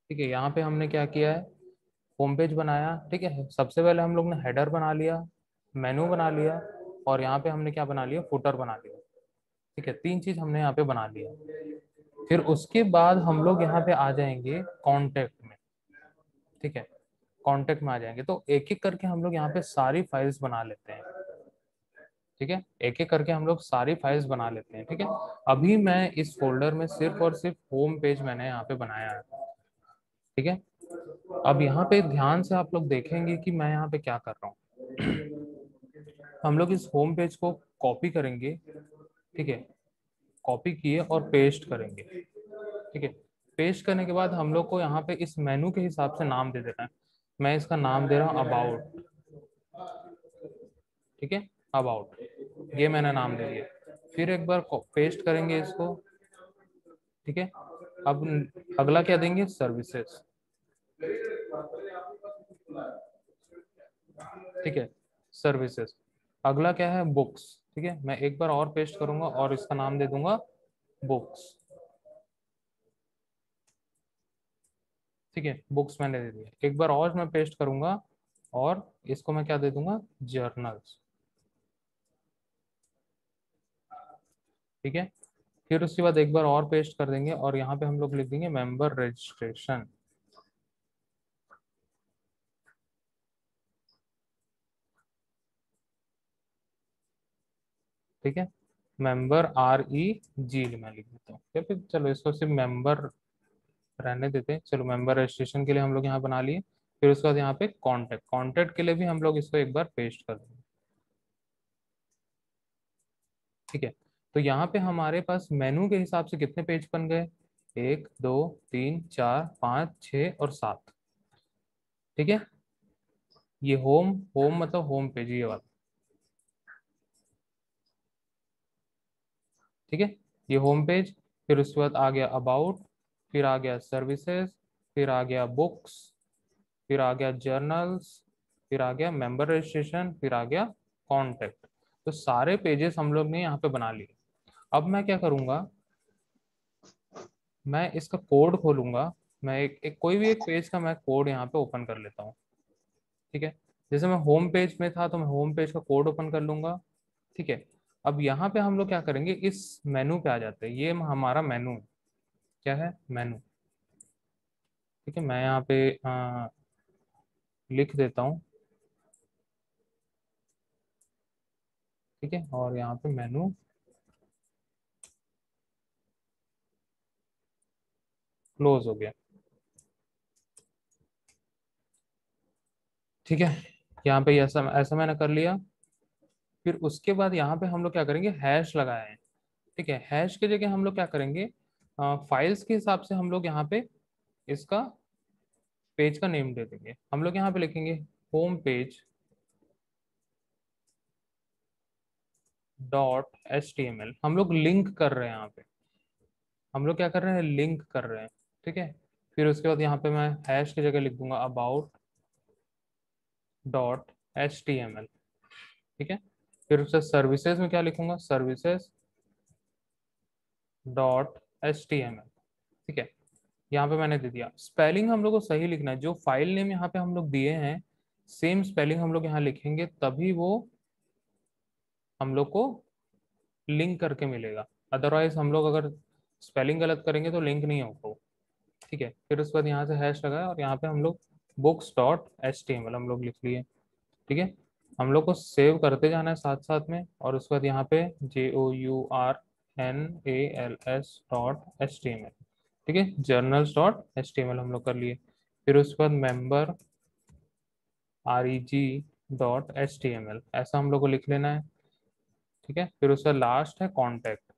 ठीक है, यहाँ पे हमने क्या किया है, होम पेज बनाया। ठीक है, सबसे पहले हम लोग ने हेडर बना लिया, मेनू बना लिया, और यहाँ पे हमने क्या बना लिया, फुटर बना लिया। ठीक है, तीन चीज हमने यहाँ पे बना लिया। फिर उसके बाद हम लोग यहाँ पे आ जाएंगे कॉन्टेक्ट में। ठीक है, कॉन्टेक्ट में आ जाएंगे तो एक एक करके हम लोग यहाँ पे सारी फाइल्स बना लेते हैं। ठीक है, एक एक करके हम लोग सारी फाइल्स बना लेते हैं। ठीक है, अभी मैं इस फोल्डर में सिर्फ और सिर्फ होम पेज मैंने यहाँ पे बनाया है। ठीक है, अब यहाँ पे ध्यान से आप लोग देखेंगे कि मैं यहाँ पे क्या कर रहा हूँ। हम लोग इस होम पेज को कॉपी करेंगे। ठीक है, कॉपी किए और पेस्ट करेंगे। ठीक है, पेस्ट करने के बाद हम लोग को यहाँ पे इस मेनू के हिसाब से नाम दे देना है। मैं इसका नाम दे रहा हूँ अबाउट। ठीक है, अबाउट, ये मैंने नाम दे दिया। फिर एक बार पेस्ट करेंगे इसको। ठीक है, अब अगला क्या देंगे, सर्विसेज। ठीक है, सर्विसेज। अगला क्या है, बुक्स। ठीक है, मैं एक बार और पेस्ट करूंगा और इसका नाम दे दूंगा बुक्स। ठीक है, बुक्स मैंने दे दिया। एक बार और मैं पेस्ट करूंगा और इसको मैं क्या दे दूंगा, जर्नल्स। ठीक है, फिर उसके बाद एक बार और पेस्ट कर देंगे और यहाँ पे हम लोग लिख देंगे मेंबर रजिस्ट्रेशन। ठीक है, मेंबर REG मैं लिख देता हूँ, या फिर चलो इसको सिर्फ मेंबर रहने देते हैं। चलो, मेंबर रजिस्ट्रेशन के लिए हम लोग यहाँ बना लिए। फिर उसके बाद यहाँ पे कॉन्टेक्ट, कॉन्टेक्ट के लिए भी हम लोग इसको एक बार पेस्ट कर देंगे। ठीक है, तो यहाँ पे हमारे पास मेनू के हिसाब से कितने पेज बन गए, 1 2 3 4 5 6 और 7। ठीक है, ये होम, होम मतलब होम पेज ये वाला। ठीक है, ये होम पेज। फिर उसके बाद आ गया अबाउट, फिर आ गया सर्विसेज, फिर आ गया बुक्स, फिर आ गया जर्नल्स, फिर आ गया मेंबर रजिस्ट्रेशन, फिर आ गया कॉन्टेक्ट। तो सारे पेजेस हम लोग ने यहाँ पे बना लिए। अब मैं क्या करूँगा, मैं इसका कोड खोलूंगा। मैं एक कोई भी एक पेज का मैं कोड यहाँ पे ओपन कर लेता हूँ। ठीक है, जैसे मैं होम पेज में था तो मैं होम पेज का कोड ओपन कर लूंगा। ठीक है, अब यहाँ पे हम लोग क्या करेंगे, इस मेनू पे आ जाते हैं। ये हमारा मेनू क्या है, मेनू। ठीक है, मैं यहाँ पे लिख देता हूँ। ठीक है, और यहाँ पे मेनू क्लोज हो गया। ठीक है, यहाँ पे ऐसा ऐसा मैंने कर लिया। फिर उसके बाद यहाँ पे हम लोग क्या करेंगे, हैश लगाए हैं। ठीक है, हैश की जगह हम लोग क्या करेंगे, फाइल्स के हिसाब से हम लोग यहाँ पे इसका पेज का नेम दे देंगे। हम लोग यहाँ पे लिखेंगे होम पेज .html। हम लोग लिंक कर रहे हैं यहाँ पे, हम लोग क्या कर रहे हैं, लिंक कर रहे हैं। ठीक है, फिर उसके बाद यहाँ पे मैं हैश की जगह लिख दूंगा about.html। ठीक है, फिर उससे सर्विसेज में क्या लिखूंगा, services.html। ठीक है, यहाँ पे मैंने दे दिया। स्पेलिंग हम लोग को सही लिखना है, जो फाइल नेम यहाँ पे हम लोग दिए हैं सेम स्पेलिंग हम लोग यहाँ लिखेंगे, तभी वो हम लोग को लिंक करके मिलेगा। अदरवाइज हम लोग अगर स्पेलिंग गलत करेंगे तो लिंक नहीं होगा। ठीक है, फिर उसके बाद यहाँ से हैश लगाया और यहाँ पे हम लोग books.html हम लोग लिख लिए। ठीक है, हम लोग को सेव करते जाना है साथ साथ में। और उसके बाद यहाँ पे journals.html। ठीक है, journals.html हम लोग कर लिए। फिर उसके बाद मेंबर reg.html ऐसा हम लोग को लिख लेना है। ठीक है, फिर उसका लास्ट है कॉन्टेक्ट।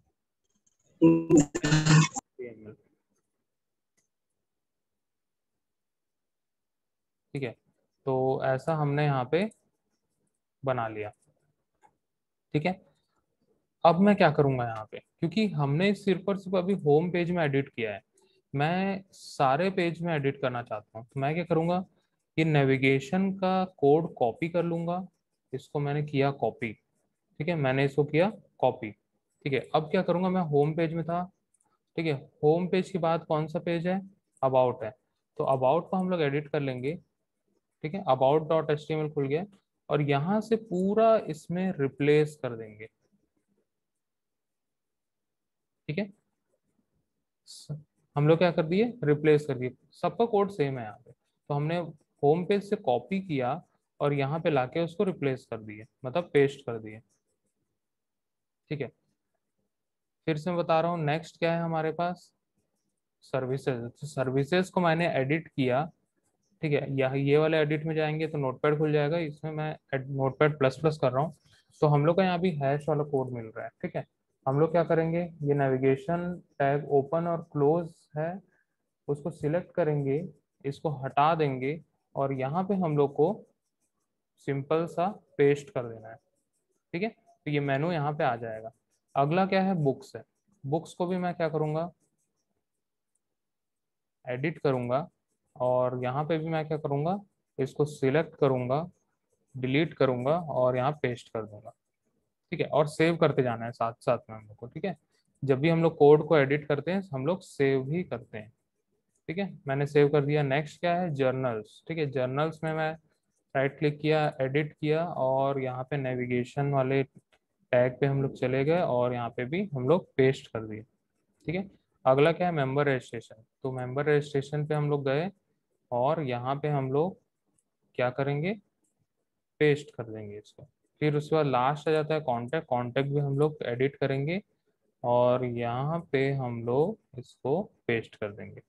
ठीक है, तो ऐसा हमने यहाँ पे बना लिया। ठीक है, अब मैं क्या करूंगा यहाँ पे, क्योंकि हमने सिर्फ और सिर्फ अभी होम पेज में एडिट किया है, मैं सारे पेज में एडिट करना चाहता हूँ। तो मैं क्या करूंगा, ये नेविगेशन का कोड कॉपी कर लूंगा। इसको मैंने किया कॉपी। ठीक है, मैंने इसको किया कॉपी। ठीक है, अब क्या करूंगा, मैं होम पेज में था। ठीक है, होम पेज के बाद कौन सा पेज है, अबाउट है, तो अबाउट को हम लोग एडिट कर लेंगे। ठीक है, about dot H T M L खुल गया और यहाँ से पूरा इसमें रिप्लेस कर देंगे। ठीक है, स- हम लोग क्या कर दिए, रिप्लेस कर दिए। सबका कोड सेम है यहाँ पे, तो हमने होम पेज से कॉपी किया और यहाँ पे लाके उसको रिप्लेस कर दिए, मतलब पेस्ट कर दिए। ठीक है, फिर से मैं बता रहा हूँ, नेक्स्ट क्या है हमारे पास, सर्विसेज। तो सर्विसेज को मैंने एडिट किया। ठीक है, यह ये वाले एडिट में जाएंगे तो नोटपैड खुल जाएगा, इसमें मैं नोटपैड प्लस प्लस कर रहा हूँ। तो हम लोग को यहाँ भी हैश वाला कोड मिल रहा है। ठीक है, हम लोग क्या करेंगे, ये नेविगेशन टैग ओपन और क्लोज है, उसको सिलेक्ट करेंगे, इसको हटा देंगे और यहाँ पे हम लोग को सिंपल सा पेस्ट कर देना है। ठीक है, तो ये मेनू यहाँ पे आ जाएगा। अगला क्या है, बुक्स है। बुक्स को भी मैं क्या करूँगा, एडिट करूँगा और यहाँ पे भी मैं क्या करूँगा, इसको सिलेक्ट करूँगा, डिलीट करूँगा और यहाँ पेस्ट कर दूंगा। ठीक है, और सेव करते जाना है साथ साथ में हम लोग को। ठीक है, जब भी हम लोग कोड को एडिट करते हैं हम लोग सेव भी करते हैं। ठीक है, मैंने सेव कर दिया। नेक्स्ट क्या है, जर्नल्स। ठीक है, जर्नल्स में मैं राइट क्लिक किया, एडिट किया और यहाँ पे नेविगेशन वाले टैग पे हम लोग चले गए और यहाँ पे भी हम लोग पेस्ट कर दिए। ठीक है, अगला क्या है, मेंबर रजिस्ट्रेशन। तो मेंबर रजिस्ट्रेशन पे हम लोग गए और यहाँ पे हम लोग क्या करेंगे, पेस्ट कर देंगे इसको। फिर उसके बाद लास्ट आ जाता है कॉन्टैक्ट। कॉन्टैक्ट भी हम लोग एडिट करेंगे और यहाँ पे हम लोग इसको पेस्ट कर देंगे।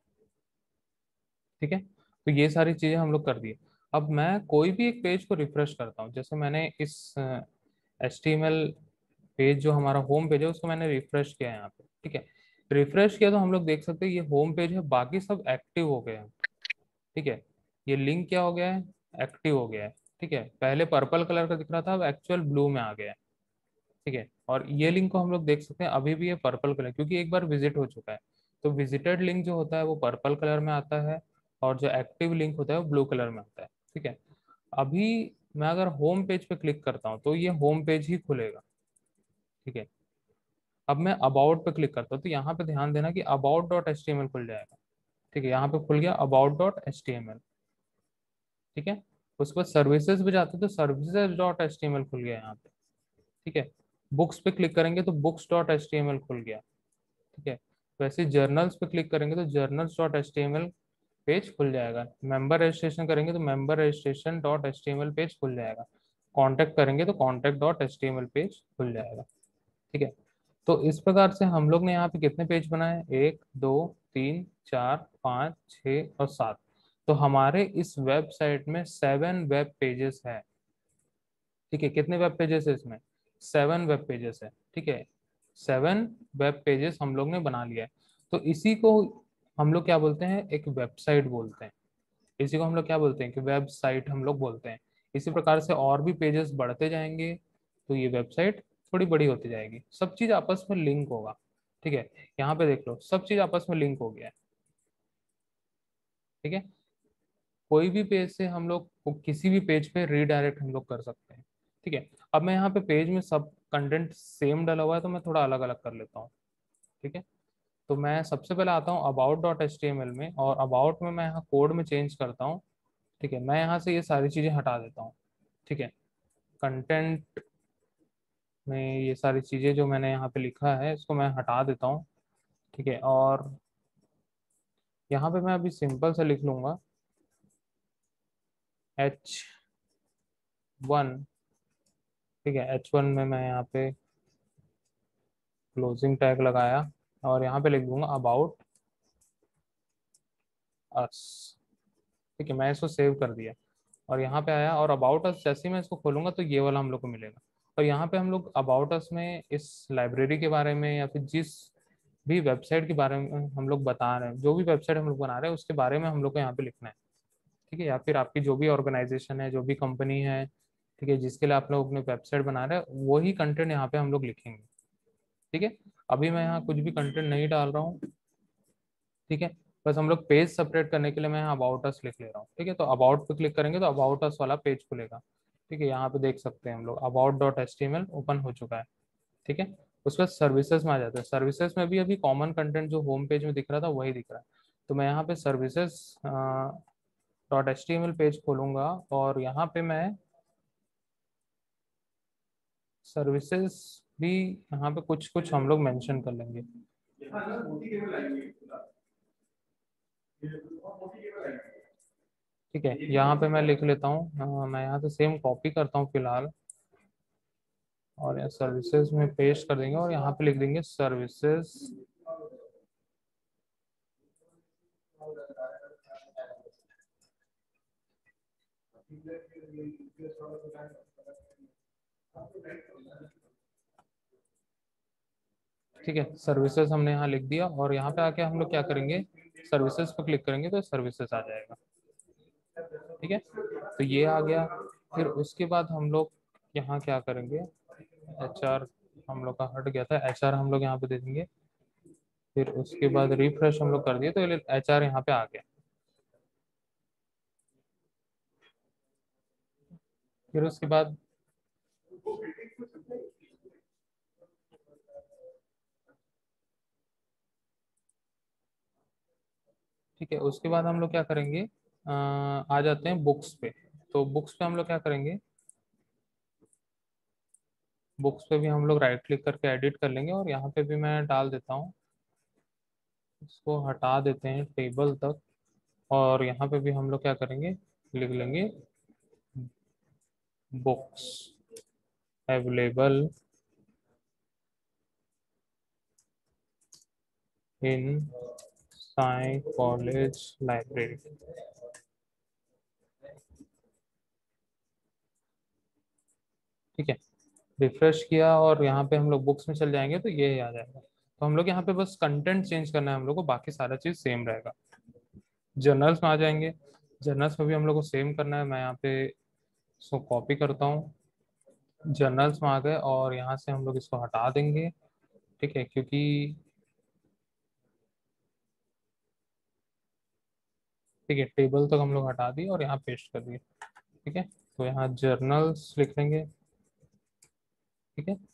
ठीक है, तो ये सारी चीजें हम लोग कर दिए। अब मैं कोई भी एक पेज को रिफ्रेश करता हूँ, जैसे मैंने इस HTML पेज जो हमारा होम पेज है उसको मैंने रिफ्रेश किया है यहाँ पे। ठीक है, रिफ्रेश किया तो हम लोग देख सकते हैं ये होम पेज है, बाकी सब एक्टिव हो गए हैं। ठीक है, ये लिंक क्या हो गया है, एक्टिव हो गया है। ठीक है, पहले पर्पल कलर का दिख रहा था, अब एक्चुअल ब्लू में आ गया है। ठीक है, और ये लिंक को हम लोग देख सकते हैं अभी भी ये पर्पल कलर, क्योंकि एक बार विजिट हो चुका है। तो विजिटेड लिंक जो होता है वो पर्पल कलर में आता है और जो एक्टिव लिंक होता है वो ब्लू कलर में आता है। ठीक है, अभी मैं अगर होम पेज पे क्लिक करता हूँ तो ये होम पेज ही खुलेगा। ठीक है, अब मैं अबाउट पे क्लिक करता हूँ तो यहाँ पे ध्यान देना कि about dot H T M L खुल जाएगा। ठीक है, यहाँ पे खुल गया about dot H T M L. ठीक है, उसके बाद सर्विसेज पे जाते हैं तो services dot H T M L खुल गया यहाँ पे। ठीक है, बुक्स पे क्लिक करेंगे तो books dot H T M L खुल गया। ठीक है, वैसे जर्नल्स पे क्लिक करेंगे तो journals dot H T M L page खुल जाएगा। मेंबर रजिस्ट्रेशन करेंगे तो member registration dot H T M L page खुल जाएगा। कॉन्टैक्ट करेंगे तो contact dot H T M L page खुल जाएगा। ठीक है, तो इस प्रकार से हम लोग ने यहाँ पे कितने पेज बनाए, 1 2 3 4 5 6 और 7। तो हमारे इस वेबसाइट में 7 वेब पेजेस है। ठीक है, कितने वेब पेजेस है इसमें, 7 वेब पेजेस है। ठीक है, 7 वेब पेजेस हम लोग ने बना लिया है। तो इसी को हम लोग क्या बोलते हैं, एक वेबसाइट बोलते हैं। इसी को हम लोग क्या बोलते हैं, कि वेबसाइट हम लोग बोलते हैं। इसी प्रकार से और भी पेजेस बढ़ते जाएंगे तो ये वेबसाइट थोड़ी बड़ी होती जाएगी, सब चीज आपस में लिंक होगा। ठीक है, यहाँ पे देख लो सब चीज आपस में लिंक हो गया है। ठीक है, कोई भी पेज से हम लोग किसी भी पेज पे रीडायरेक्ट हम लोग कर सकते हैं। ठीक है, अब मैं यहाँ पे पेज में सब कंटेंट सेम डाला हुआ है तो मैं थोड़ा अलग अलग कर लेता हूँ। ठीक है, तो मैं सबसे पहले आता हूँ about dot H T M L में और अबाउट में मैं यहाँ कोड में चेंज करता हूँ। ठीक है, मैं यहाँ से ये सारी चीज़ें हटा देता हूँ। ठीक है, कंटेंट में ये सारी चीज़ें जो मैंने यहाँ पे लिखा है इसको मैं हटा देता हूँ। ठीक है, और यहाँ पे मैं अभी सिंपल सा लिख लूँगा H1। ठीक है, H1 में मैं यहाँ पे क्लोजिंग टैग लगाया और यहाँ पे लिख दूंगा अबाउट अस। ठीक है, मैं इसको सेव कर दिया और यहाँ पे आया और अबाउट अस जैसे ही मैं इसको खोलूंगा तो ये वाला हम लोग को मिलेगा। और यहाँ पे हम लोग अबाउट अस में इस लाइब्रेरी के बारे में या फिर जिस भी वेबसाइट के बारे में हम लोग बता रहे हैं, जो भी वेबसाइट हम लोग बना रहे हैं उसके बारे में हम लोग को यहाँ पे लिखना है। ठीक है, या फिर आपकी जो भी ऑर्गेनाइजेशन है, जो भी कंपनी है, ठीक है, जिसके लिए आप लोग अपने वेबसाइट बना रहे हैं वही कंटेंट यहाँ पे हम लोग लिखेंगे। ठीक है, अभी मैं यहाँ कुछ भी कंटेंट नहीं डाल रहा हूँ। ठीक है, बस हम लोग पेज सेपरेट करने के लिए मैं यहाँ अबाउट अस लिख ले रहा हूँ। ठीक है, तो अबाउट पे क्लिक करेंगे तो अबाउट अस वाला पेज खुलेगा। ठीक है, यहाँ पे देख सकते हैं हम लोग about dot H T M L open हो चुका है। ठीक है, उसके बाद सर्विसेज में आ जाता है। सर्विसेज में भी अभी कॉमन कंटेंट जो होम पेज में दिख रहा था वही दिख रहा है। तो मैं यहाँ पे सर्विसेज डॉट HTML पेज खोलूंगा और यहाँ पे मैं सर्विसेज भी यहाँ पे कुछ कुछ हम लोग मेंशन कर लेंगे। ठीक है, यहाँ पे मैं लिख लेता हूँ, मैं यहाँ से सेम कॉपी करता हूँ फिलहाल, और यहाँ सर्विसेज में पेस्ट कर देंगे और यहाँ पे लिख देंगे सर्विसेज ठीक है, सर्विसेज हमने यहाँ लिख दिया और यहाँ पे आके हम लोग क्या करेंगे, सर्विसेज पर क्लिक करेंगे तो सर्विसेज आ जाएगा। ठीक है, तो ये आ गया। फिर उसके बाद हम लोग यहाँ क्या करेंगे, HR हम लोग का हट गया था, HR हम लोग यहाँ पे दे देंगे। फिर उसके बाद रिफ्रेश हम लोग कर दिए तो HR यहाँ पे आ गया। फिर उसके बाद ठीक है, उसके बाद हम लोग क्या करेंगे, आ जाते हैं बुक्स पे। तो बुक्स पे हम लोग क्या करेंगे, बुक्स पे भी हम लोग राइट क्लिक करके एडिट कर लेंगे और यहाँ पे भी मैं डाल देता हूँ, इसको हटा देते हैं टेबल तक। और यहाँ पे भी हम लोग क्या करेंगे, लिख लेंगे books available in Sai college library. ठीक है, रिफ्रेश किया और यहाँ पे हम लोग बुक्स में चल जाएंगे तो ये आ जाएगा। तो हम लोग यहाँ पे बस कंटेंट चेंज करना है हम लोग को, बाकी सारा चीज सेम रहेगा। जर्नल्स में आ जाएंगे, जर्नल्स में भी हम लोग को सेम करना है। मैं यहाँ पे इसको कॉपी करता हूँ, जर्नल्स में आ गए और यहाँ से हम लोग इसको हटा देंगे। ठीक है, क्योंकि ठीक है, टेबल तक हम लोग हटा दिए और यहाँ पेस्ट कर दिए। ठीक है, तो यहाँ जर्नल्स लिख लेंगे। ठीक है,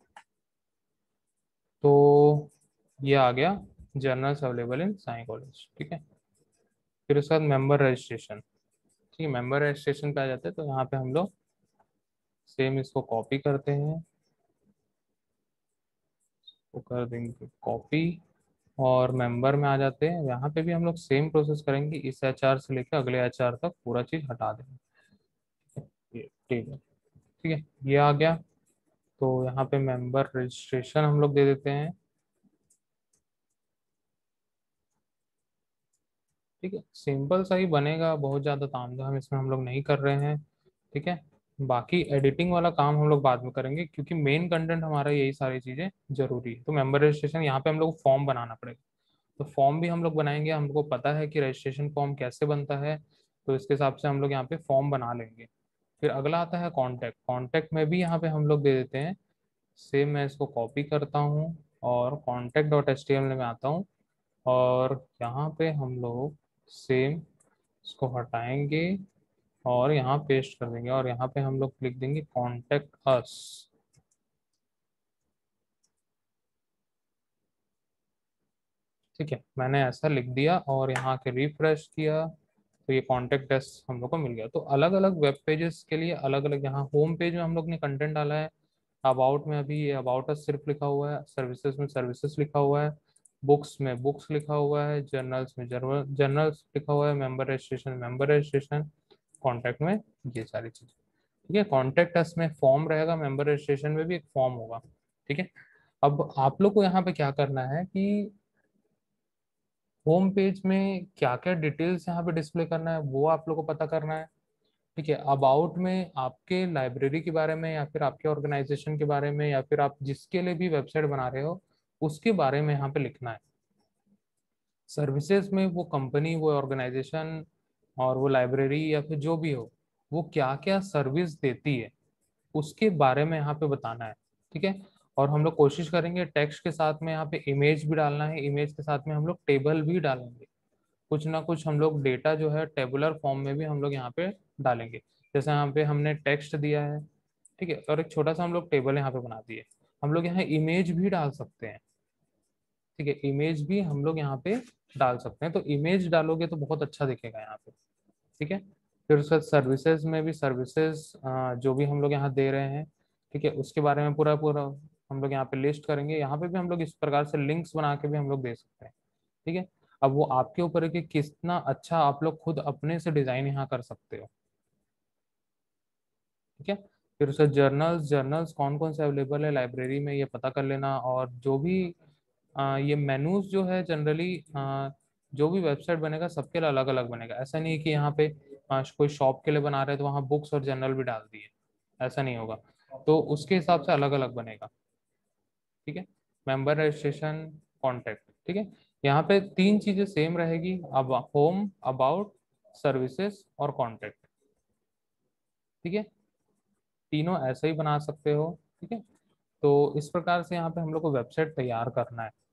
तो ये आ गया journals available in Sai college. ठीक है, फिर उसके बाद मेंबर रजिस्ट्रेशन। ठीक है, मेंबर रजिस्ट्रेशन पे आ जाते हैं तो यहाँ पे हम लोग सेम इसको कॉपी करते हैं, वो कर देंगे कॉपी और मेंबर में आ जाते हैं। यहाँ पे भी हम लोग सेम प्रोसेस करेंगे, इस HR से लेकर अगले HR तक पूरा चीज हटा देंगे। ये टेबल, ठीक है, ये आ गया। तो यहाँ पे मेंबर रजिस्ट्रेशन हम लोग दे देते हैं। ठीक है, सिंपल सा ही बनेगा, बहुत ज़्यादा तामझाम इसमें हम लोग नहीं कर रहे हैं। ठीक है, बाकी एडिटिंग वाला काम हम लोग बाद में करेंगे क्योंकि मेन कंटेंट हमारा यही सारी चीज़ें जरूरी है। तो मेंबर रजिस्ट्रेशन यहाँ पे हम लोग फॉर्म बनाना पड़ेगा, तो फॉर्म भी हम लोग बनाएंगे। हमको पता है कि रजिस्ट्रेशन फॉर्म कैसे बनता है, तो इसके हिसाब से हम लोग यहाँ पे फॉर्म बना लेंगे। फिर अगला आता है कॉन्टैक्ट। कॉन्टैक्ट में भी यहाँ पे हम लोग दे देते हैं सेम, मैं इसको कॉपी करता हूँ और contact.html में आता हूँ और यहाँ पे हम लोग सेम इसको हटाएंगे और यहाँ पेस्ट कर देंगे और यहाँ पे हम लोग लिख देंगे कॉन्टेक्ट अस। ठीक है, मैंने ऐसा लिख दिया और यहाँ के रिफ्रेश किया तो ये कॉन्टेक्ट अस हम लोग को मिल गया। तो अलग अलग वेब पेजेस के लिए अलग अलग, यहाँ होम पेज में हम लोग ने कंटेंट डाला है, अबाउट में अभी ये अबाउट अस सिर्फ लिखा हुआ है, सर्विसेज में सर्विसेज लिखा हुआ है, बुक्स में बुक्स लिखा हुआ है, जर्नल्स में जर्नल्स लिखा हुआ है, मेंबर रजिस्ट्रेशन, कॉन्टैक्ट में ये सारी चीजें। ठीक है, कॉन्टैक्ट अस में फॉर्म रहेगा, मेंबर रजिस्ट्रेशन में भी एक फॉर्म होगा। ठीक है, अब आप लोग को यहाँ पे क्या करना है कि होम पेज में क्या क्या डिटेल्स यहाँ पे डिस्प्ले करना है वो आप लोग को पता करना है। ठीक है, अबाउट में आपके लाइब्रेरी के बारे में या फिर आपके ऑर्गेनाइजेशन के बारे में या फिर आप जिसके लिए भी वेबसाइट बना रहे हो उसके बारे में यहाँ पे लिखना है। सर्विसेज में वो कंपनी, वो ऑर्गेनाइजेशन और वो लाइब्रेरी या फिर जो भी हो वो क्या क्या सर्विस देती है उसके बारे में यहाँ पे बताना है। ठीक है, और हम लोग कोशिश करेंगे टेक्स्ट के साथ में यहाँ पे इमेज भी डालना है, इमेज के साथ में हम लोग टेबल भी डालेंगे, कुछ ना कुछ हम लोग डेटा जो है टेबुलर फॉर्म में भी हम लोग यहाँ पे डालेंगे। जैसे यहाँ पे हमने टेक्स्ट दिया है, ठीक है, और एक छोटा सा हम लोग टेबल यहाँ पे बना दिए, हम लोग यहाँ इमेज भी डाल सकते हैं। ठीक है, इमेज भी हम लोग यहाँ पे डाल सकते हैं, तो इमेज डालोगे तो बहुत अच्छा दिखेगा यहाँ पे। ठीक है, फिर उसके सर्विसेज में भी सर्विसेज जो भी हम लोग यहाँ दे रहे हैं, ठीक है, उसके बारे में पूरा पूरा हम लोग यहाँ पे लिस्ट करेंगे। यहाँ पे भी हम लोग इस प्रकार से लिंक्स बना के भी हम लोग दे सकते हैं। ठीक है, अब वो आपके ऊपर है कि कितना अच्छा आप लोग खुद अपने से डिजाइन यहाँ कर सकते हो। ठीक है, फिर उसके जर्नल्स, जर्नल्स कौन कौन से अवेलेबल है लाइब्रेरी में ये पता कर लेना। और जो भी ये मेनूज जो है जनरली जो भी वेबसाइट बनेगा सबके लिए अलग अलग बनेगा। ऐसा नहीं है कि यहाँ पे कोई शॉप के लिए बना रहे हैं तो वहाँ बुक्स और जर्नल भी डाल दिए, ऐसा नहीं होगा। तो उसके हिसाब से अलग अलग बनेगा। ठीक है, मेंबर रजिस्ट्रेशन, कॉन्टैक्ट। ठीक है, यहाँ पे तीन चीजें सेम रहेगी, अब होम, अबाउट, सर्विसेज और कॉन्टैक्ट। ठीक है, तीनों ऐसे ही बना सकते हो। ठीक है, तो इस प्रकार से यहाँ पे हम लोग को वेबसाइट तैयार करना है।